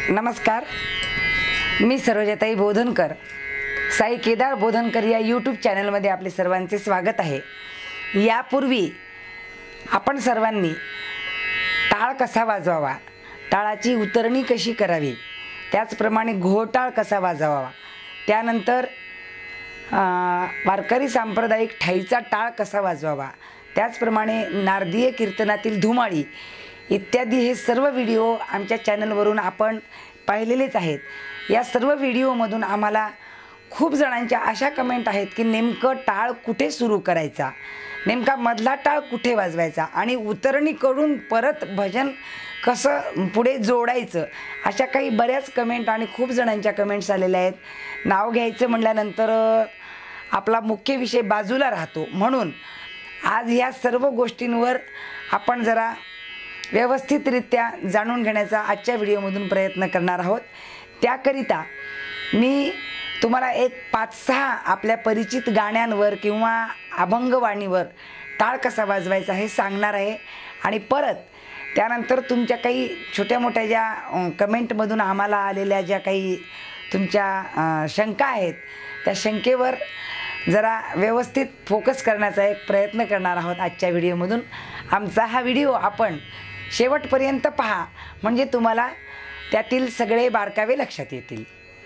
नमस्कार, मी सरोजाताई बोधनकर, साई केदार बोधनकर या यूट्यूब चॅनलमध्ये आपले सर्वांचे स्वागत आहे। यापूर्वी आपण सर्वांनी टाळ कसा वाजवावा, टाळाची उतरणी कशी करावी, त्याचप्रमाणे घोटाळ कसा वाजवावा, त्यानंतर वारकरी सांप्रदायिक ठाईचा टाळ कसा वाजवावा, त्याचप्रमाणे नारदीय कीर्तनातील धुमाळी इत्यादी हे सर्व व्हिडिओ आमच्या चॅनलवरून आपण पाहिलेलेच आहेत। या सर्व व्हिडिओमधून आम्हाला खूप जणांच्या अशा कमेंट आहेत की नेमकं टाळ कुठे सुरू करायचा, नेमका मधला टाळ कुठे वाजवायचा आणि उतरणी करून परत भजन कसं पुढे जोडायचं, अशा काही बऱ्याच कमेंट आणि खूप जणांच्या कमेंट्स आलेल्या आहेत। नाव घ्यायचं म्हटल्यानंतर आपला मुख्य विषय बाजूला राहतो, म्हणून आज ह्या सर्व गोष्टींवर आपण जरा व्यवस्थितरित्या जाणून घेण्याचा आजच्या व्हिडिओमधून प्रयत्न करणार आहोत। त्याकरिता मी तुम्हाला एक 5-6 आपल्या परिचित गाण्यांवर किंवा अभंगवाणीवर टाळ कसा वाजवायचा हे सांगणार आहे आणि परत त्यानंतर तुमच्या काही छोट्या मोठ्या ज्या कमेंटमधून आम्हाला आलेल्या ज्या काही तुमच्या शंका आहेत त्या शंकेवर जरा व्यवस्थित फोकस करण्याचा एक प्रयत्न करणार आहोत आजच्या व्हिडिओमधून। आमचा हा व्हिडिओ आपण शेवटपर्यंत पहा, म्हणजे तुम्हाला त्यातील सगळे बारकावे लक्षात येतील।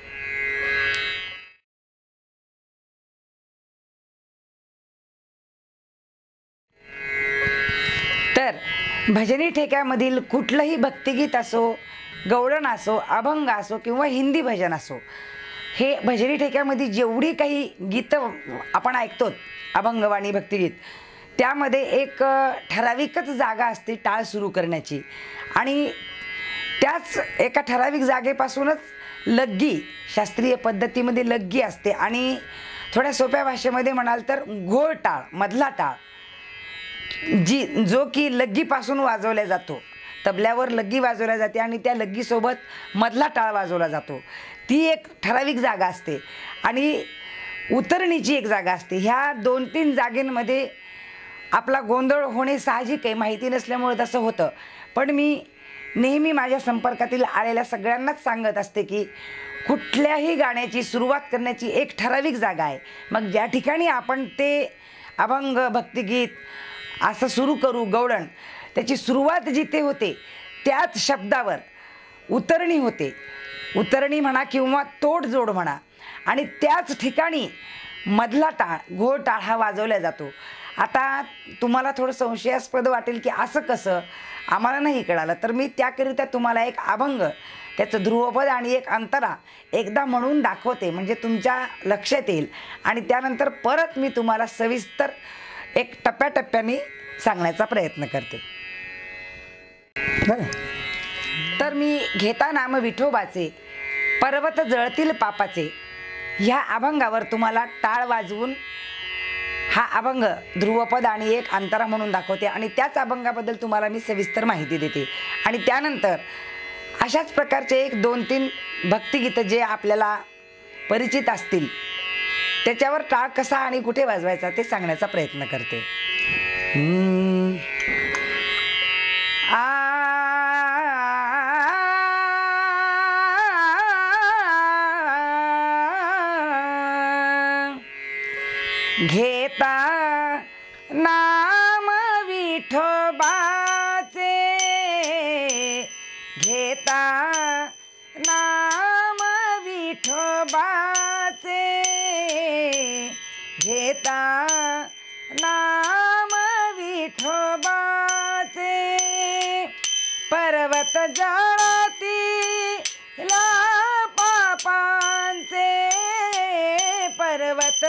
तर भजनी ठेक्यामधील कुठलंही भक्तिगीत असो, गवळण असो, अभंग असो किंवा हिंदी भजन असो, हे भजनी ठेक्यामध्ये जेवढी काही गीतं आपण ऐकतो अभंगवाणी भक्तिगीत, त्यामध्ये एक ठराविकच जागा असते टाळ सुरू करण्याची आणि त्याच एका ठराविक जागेपासूनच लग्गी, शास्त्रीय पद्धतीमध्ये लग्गी असते आणि थोड्या सोप्या भाषेमध्ये म्हणाल तर घोळ टाळ, मधला टाळ जो की लग्गीपासून वाजवला जातो, तबल्यावर लग्गी वाजवल्या जाते आणि त्या लग्गीसोबत मधला टाळ वाजवला जातो, ती एक ठराविक जागा असते आणि उतरणीची एक जागा असते। ह्या 2-3 जागेंमध्ये आपला गोंधळ होणे साहजिक आहे, माहिती नसल्यामुळे तसं होतं। पण मी नेहमी माझ्या संपर्कातील आलेल्या सगळ्यांनाच सांगत असते की कुठल्याही गाण्याची सुरुवात करण्याची एक ठराविक जागा आहे, मग ज्या ठिकाणी आपण ते अभंग भक्तिगीत असं सुरू करू, गवळण, त्याची सुरुवात जिथे होते त्याच शब्दावर उतरणी होते, उतरणी म्हणा किंवा तोडजोड म्हणा, आणि त्याच ठिकाणी मधला टाळ, घोळ टाळ हा वाजवला जातो। आता तुम्हाला थोडं संशयास्पद वाटेल की असं कसं, आम्हाला नाही कळालं, तर मी त्याकरिता तुम्हाला एक अभंग, त्याचं ध्रुवपद आणि एक अंतरा एकदा म्हणून दाखवते, म्हणजे तुमच्या लक्षात येईल आणि त्यानंतर परत मी तुम्हाला सविस्तर एक टप्प्याटप्प्याने सांगण्याचा प्रयत्न करते। बरं, तर मी घेता नाम विठोबाचे, पर्वत जळतील पापाचे, ह्या अभंगावर तुम्हाला टाळ वाजवून हा अभंग ध्रुवपद आणि एक अंतरा म्हणून दाखवते आणि त्याच अभंगाबद्दल तुम्हाला मी सविस्तर माहिती देते आणि त्यानंतर अशाच प्रकारचे एक 2-3 भक्तिगीतं जे आपल्याला परिचित असतील त्याच्यावर टाळ कसा आणि कुठे वाजवायचा ते सांगण्याचा प्रयत्न करते। घेता नाम विठोबाचे, घेता नाम विठोबाचे, घेता नाम विठोबाचे, पर्वत जळतीला पापांचे, पर्वत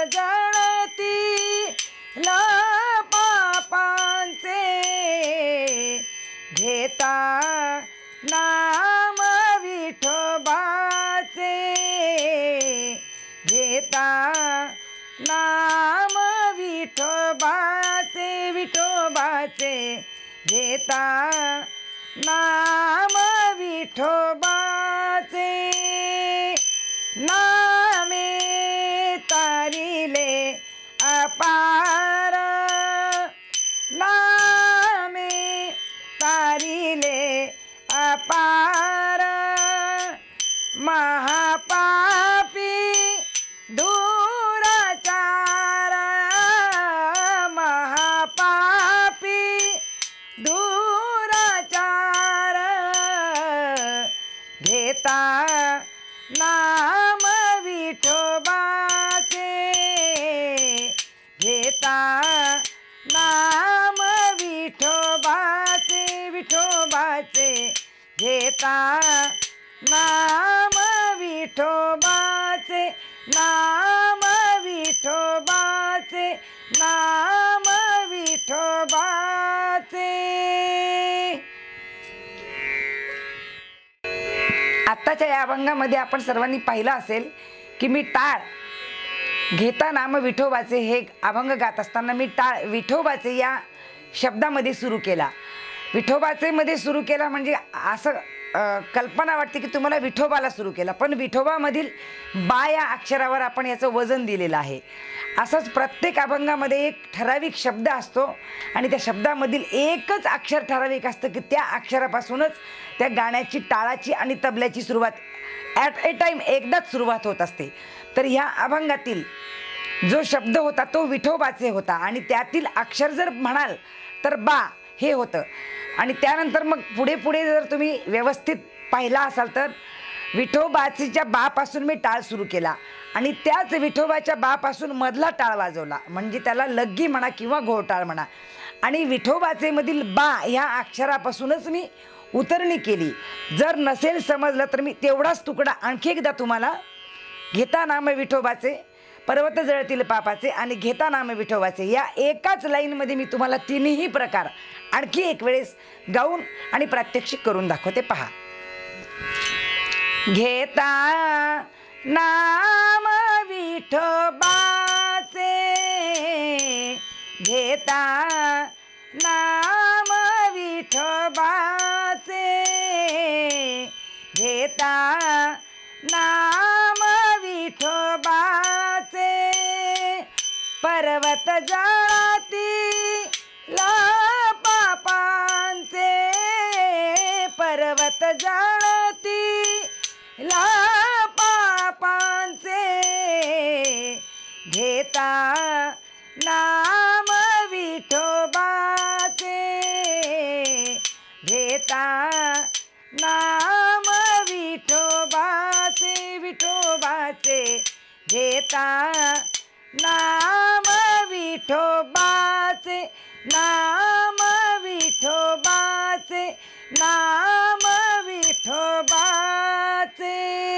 जळतीला पापांचे, घेता नाम विठोबाचे, घेता नाम विठोबाचे, विठोबाचे, घेता नाम विठोबाचे, नामे तारिले अपार, नामे तारिले अपार, महापापी दुराचार, महापापी दुराचार, घेता नाम विठोबाचे, घेता नाम विठोबाचे, विठोबाचे, घेता नाम विठोबाचे, नाम विठोबाचे, नाम विठोबाचे. आत्ताच्या या अभंगामध्ये आपण सर्वांनी पाहिलं असेल की मी टाळ घेता नाम विठोबाचे हे अभंग गात असताना मी टाळ विठोबाचे या शब्दामध्ये सुरू केला. विठोबाचे मध्ये सुरू केला म्हणजे असं कल्पना वाटते की तुम्हाला विठोबाला सुरू केला, पण विठोबामधील बा या अक्षरावर आपण याचं वजन दिलेलं आहे. असंच प्रत्येक अभंगामध्ये एक ठराविक शब्द असतो आणि त्या शब्दामधील एकच अक्षर ठराविक असतं की त्या अक्षरापासूनच त्या गाण्याची, टाळाची आणि तबल्याची सुरुवात ॲट ए टाईम एकदाच सुरुवात होत असते. तर ह्या अभंगातील जो शब्द होता तो विठोबाचे होता आणि त्यातील अक्षर जर म्हणाल तर बा हे होतं. आणि त्यानंतर मग पुढे पुढे जर तुम्ही व्यवस्थित पाहिला असाल तर विठोबाचीच्या बापासून मी टाळ सुरू केला आणि त्याच विठोबाच्या बापासून मधला टाळ वाजवला, म्हणजे त्याला लग्गी म्हणा किंवा घोळटाळ म्हणा. आणि विठोबाचे मधील बा ह्या अक्षरापासूनच मी उतरणी केली. जर नसेल समजलं तर मी तेवढाच तुकडा आणखी एकदा तुम्हाला घेता नाम विठोबाचे, पर्वत जळतील पापाचे आणि घेता नाम विठोबाचे या एकाच लाईनमध्ये मी तुम्हाला तिन्ही प्रकार आणखी एक वेळेस गाऊन आणि प्रात्यक्षिक करून दाखवते, पहा. घेता नाम विठोबाचे, घेता नाम विठोबाचे, घेता नाम विठोबाचे, पर्वत जळतील पापांचे, पर्वत जळतील पापांचे, घेता नाम विठोबाचे, घेता नाम विठोबाचे, विठोबाचे, घेता नाम विठोबाचे, नाम विठोबाचे, नाम विठोबाचे.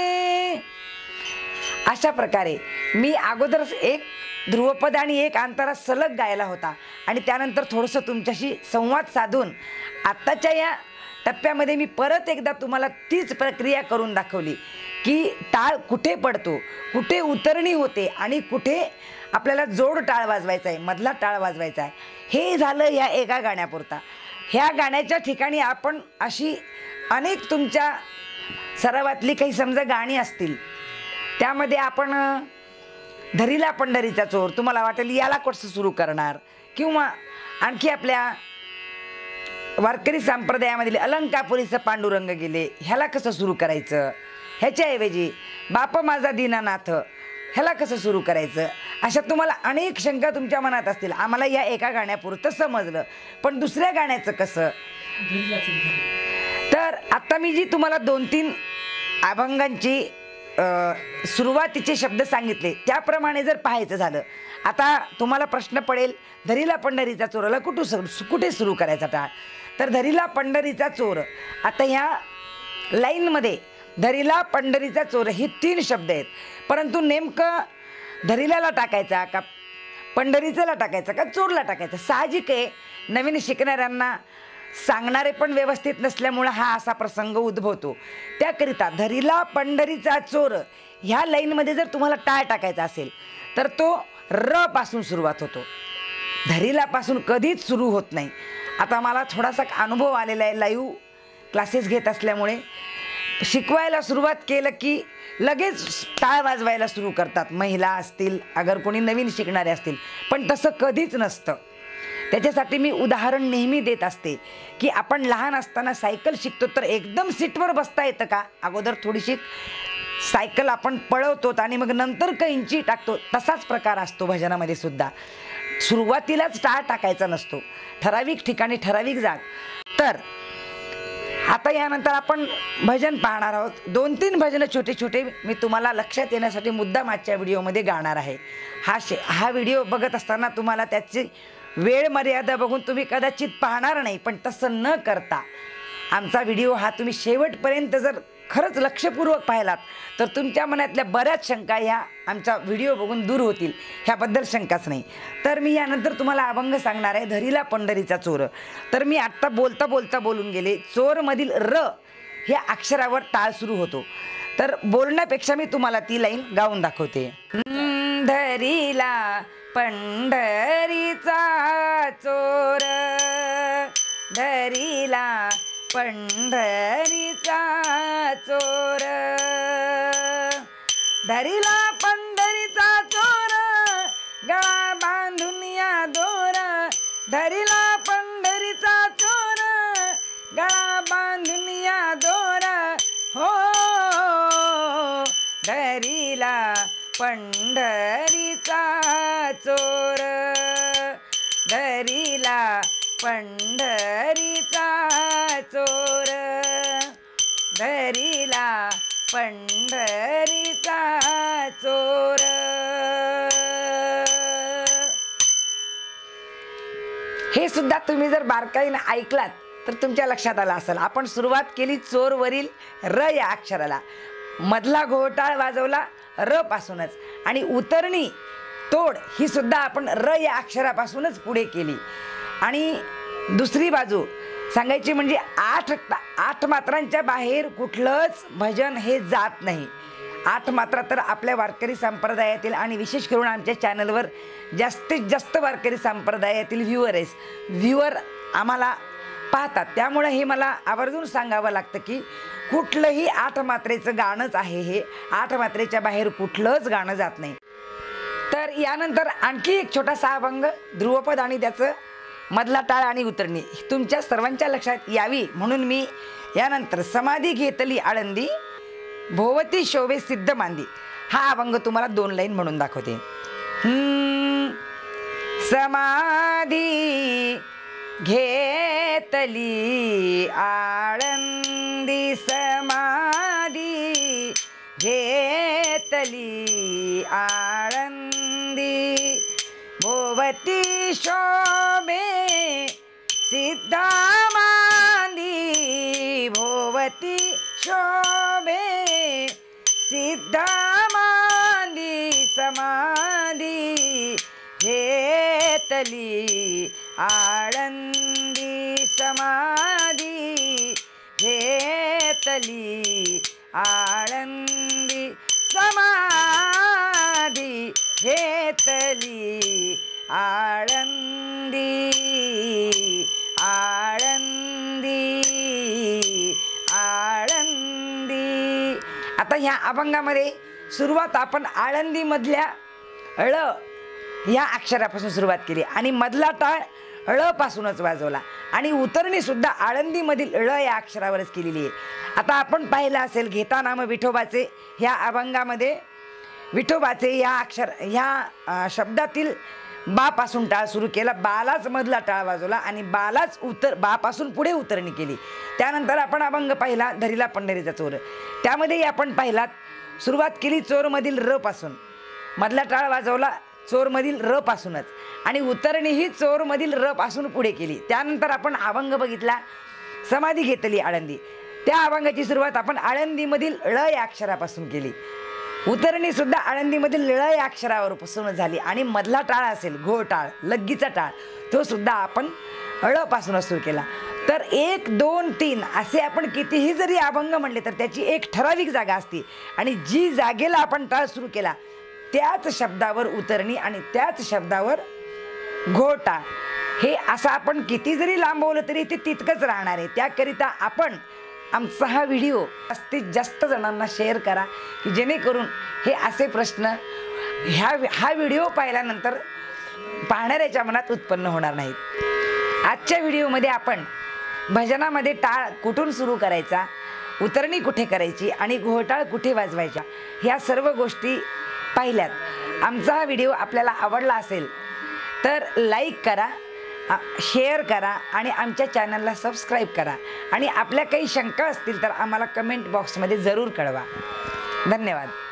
अशा प्रकारे मी अगोदरच एक ध्रुवपद आणि एक अंतरा सलग गायला होता आणि त्यानंतर थोडंसं तुमच्याशी संवाद साधून आत्ताच्या या टप्प्यामध्ये मी परत एकदा तुम्हाला तीच प्रक्रिया करून दाखवली की टाळ कुठे पडतो, कुठे उतरणी होते आणि कुठे आपल्याला जोड टाळ वाजवायचा आहे, मधला टाळ वाजवायचा आहे. हे झालं या एका गाण्यापुरता. ह्या गाण्याच्या ठिकाणी आपण अशी अनेक तुमच्या सरावातली काही समजा गाणी असतील, त्यामध्ये आपण धरीला पंढरीचा चोर, तुम्हाला वाटेल याला कसं सुरू करणार, किंवा आणखी आपल्या वारकरी संप्रदायामधील अलंकापुरीचं पांडुरंग गेले ह्याला कसं सुरू करायचं, ह्याच्याऐवजी बाप माझा दीनानाथ ह्याला कसं सुरू करायचं, अशा तुम्हाला अनेक शंका तुमच्या मनात असतील. आम्हाला या एका गाण्यापुरतं समजलं, पण दुसऱ्या गाण्याचं कसं. तर आता मी जी तुम्हाला 2-3 अभंगांची सुरुवातीचे शब्द सांगितले त्याप्रमाणे जर पाहायचं झालं, आता तुम्हाला प्रश्न पडेल धरीला पंढरीचा चोराला कुठे सुरू करायचा टाळ. तर धरीला पंढरीचा चोर, आता ह्या लाईनमध्ये धरीला पंढरीचा चोर ही 3 शब्द आहेत, परंतु नेमकं धरीलाला टाकायचा का पंढरीचाला टाकायचा का चोरला टाकायचा. साहजिक आहे, नवीन शिकणाऱ्यांना सांगणारे पण व्यवस्थित नसल्यामुळे हा असा प्रसंग उद्भवतो. त्याकरिता धरीला पंढरीचा चोर ह्या लाईनमध्ये जर तुम्हाला टाळ टाकायचा असेल तर तो र पासून सुरुवात होतो, धरीलापासून कधीच सुरू होत नाही. आता मला थोडासा अनुभव आलेला आहे, लाईव्ह क्लासेस घेत असल्यामुळे शिकवायला सुरुवात केलं की लगेच टाळ वाजवायला सुरू करतात, महिला असतील, अगर कोणी नवीन शिकणारे असतील, पण तसं कधीच नसतं. त्याच्यासाठी मी उदाहरण नेहमी देत असते की आपण लहान असताना सायकल शिकतो तर एकदम सीटवर बसता येतं का, अगोदर थोडीशी सायकल आपण पळवतो आणि मग नंतर कैंची टाकतो, तसाच प्रकार असतो भजनामध्ये सुद्धा. सुरुवातीलाच टाळ टाकायचा नसतो, ठराविक ठिकाणी ठराविक जाग. तर आता यानंतर आपण भजन पाहणार आहोत. 2-3 भजनं छोटे छोटे मी तुम्हाला लक्षात येण्यासाठी मुद्दाम आजच्या व्हिडिओमध्ये गाणार आहे. हा व्हिडिओ बघत असताना तुम्हाला त्याची वेळ मर्यादा बघून तुम्ही कदाचित पाहणार नाही, पण तसं न करता आमचा व्हिडिओ हा तुम्ही शेवटपर्यंत जर खरंच लक्षपूर्वक पाहिलात तर तुमच्या मनातल्या बऱ्याच शंका ह्या आमचा व्हिडिओ बघून दूर होतील, ह्याबद्दल शंकाच नाही. तर मी यानंतर तुम्हाला अभंग सांगणार आहे, धरीला पंढरीचा चोर. तर मी आत्ता बोलता बोलता बोलून गेले, चोरमधील र ह्या अक्षरावर टाळ सुरू होतो. तर बोलण्यापेक्षा मी तुम्हाला ती लाईन गाऊन दाखवते. धरीला पंढरीचा चोर, धरीला पंढरीचा चोर, धरीला पंढरीचा चोर, गळा बांधून या दोर, धरीला पंढरीचा चोर, गळा बांधून या दोर, हो धरीला पंढरीचा चोर, धरीला पंढरीचा चोर, धरीला पंढरीचा चोर. हे सुद्धा तुम्ही जर बारकाईने ऐकलात तर तुमच्या लक्षात आलं असेल. आपण सुरुवात केली चोरवरील र या अक्षराला, मधला घोटाळ वाजवला र पासूनच, आणि उतरणी तोड ही सुद्धा आपण र या अक्षरापासूनच पुढे केली. आणि दुसरी बाजू सांगायची म्हणजे 8 मात्रांच्या बाहेर कुठलंच भजन हे जात नाही. 8 मात्रा तर आपल्या वारकरी संप्रदायातील आणि विशेष करून आमच्या चॅनलवर जास्तीत जास्त वारकरी संप्रदायातील व्ह्युअर आम्हाला पाहतात. त्यामुळे हे मला आवर्जून सांगावं लागतं की कुठलंही 8 मात्रेचं गाणंच आहे हे, 8 मात्रेच्या बाहेर कुठलंच गाणं जात नाही. तर यानंतर आणखी एक छोटासा अभंग, ध्रुवपद आणि त्याचं मधला टाळ आणि उतरणी तुमच्या सर्वांच्या लक्षात यावी म्हणून मी यानंतर समाधी घेतली आळंदी, भोवती शोभे सिद्ध मांदी हा अभंग तुम्हाला 2 लाईन म्हणून दाखवते. समाधी घेतली आळंदी, समाधी घेतली आळंदी, भोवती शोभे सिद्ध मांदी, भोवती शोभे सिद्ध मांदी, समाधी घेतली आळंदी, समाधी घेतली आळंदी, समाधी घेतली आळंदी, आळंदी, आळंदी. आता ह्या अभंगामध्ये सुरुवात आपण आळंदी मधल्या ळ ह्या अक्षरापासून सुरुवात केली आणि मधला टाळ ळ पासूनच वाजवला आणि उतरणी सुद्धा आळंदी मधील ळ या अक्षरावरच केलेली आहे. आता आपण पाहिलं असेल घेता नाम विठोबाचे ह्या अभंगामध्ये विठोबाचे ह्या शब्दातील बा पासून टाळ सुरू केला, बालाच मधला टाळ वाजवला आणि बालाच बा पासून पुढे उतरणी केली. त्यानंतर आपण अभंग पाहिला धरीला पंढरीचा चोर, त्यामध्ये आपण पाहिलात सुरुवात केली चोरमधील र पासून, मधला टाळ वाजवला चोरमधील र पासूनच आणि उतरणी ही चोरमधील र पासून पुढे केली. त्यानंतर आपण अभंग बघितला समाधी घेतली आळंदी, त्या अभंगाची सुरुवात आपण आळंदीमधील ळ या अक्षरापासून केली, उतरणी सुद्धा आळंदीमधील ळ या अक्षरावरपासून झाली आणि मधला टाळ असेल घोटाळ लग्गीचा टाळ तो सुद्धा आपण ळ पासूनच सुरू केला. तर 1, 2, 3 असे आपण कितीही जरी अभंग म्हणले तर त्याची एक ठराविक जागा असते आणि जी जागेला आपण टाळ सुरू केला त्याच शब्दावर उतरणी आणि त्याच शब्दावर घोटाळ, हे असं आपण किती जरी लांबवलं तरी ते तितकंच राहणार आहे. त्याकरिता आपण आमचा हा व्हिडिओ जास्तीत जास्त जणांना शेअर करा की जेणेकरून हे असे प्रश्न हा व्हिडिओ पाहिल्यानंतर पाहणाऱ्याच्या मनात उत्पन्न होणार नाहीत. आजच्या व्हिडिओमध्ये आपण भजनामध्ये टाळ कुठून सुरू करायचा, उतरणी कुठे करायची आणि घोटाळ कुठे वाजवायच्या ह्या सर्व गोष्टी पाहिल्यात. आमचा हा व्हिडिओ आपल्याला आवडला असेल तर लाईक करा, शेअर करा आणि आमच्या चॅनलला सबस्क्राईब करा. आणि आपल्या काही शंका असतील तर आम्हाला कमेंट बॉक्समध्ये जरूर कळवा. धन्यवाद.